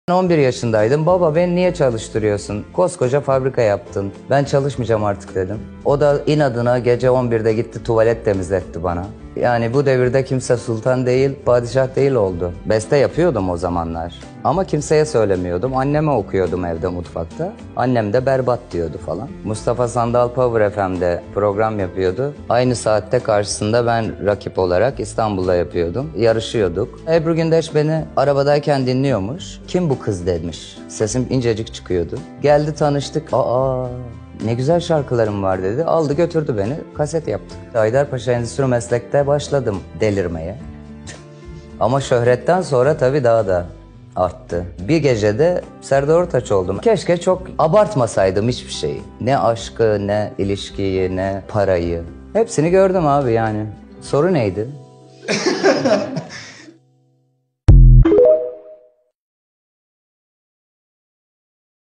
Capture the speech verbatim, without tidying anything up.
on bir yaşındaydım. Baba beni niye çalıştırıyorsun? Koskoca fabrika yaptın. Ben çalışmayacağım artık dedim. O da inadına gece on birde gitti tuvalet temizletti bana. Yani bu devirde kimse sultan değil, padişah değil oldu. Beste yapıyordum o zamanlar. Ama kimseye söylemiyordum. Anneme okuyordum evde mutfakta. Annem de berbat diyordu falan. Mustafa Sandal Power F M'de program yapıyordu. Aynı saatte karşısında ben rakip olarak İstanbul'da yapıyordum. Yarışıyorduk. Ebru Gündeş beni arabadayken dinliyormuş. Kim bu kız demiş. Sesim incecik çıkıyordu. Geldi tanıştık. Aa... Ne güzel şarkılarım var dedi. Aldı götürdü beni. Kaset yaptık. Haydarpaşa Endüstri Meslek'te başladım delirmeye. Ama şöhretten sonra tabii daha da arttı. Bir gecede Serdar Ortaç oldum. Keşke çok abartmasaydım hiçbir şeyi. Ne aşkı, ne ilişkiyi, ne parayı. Hepsini gördüm abi yani. Soru neydi?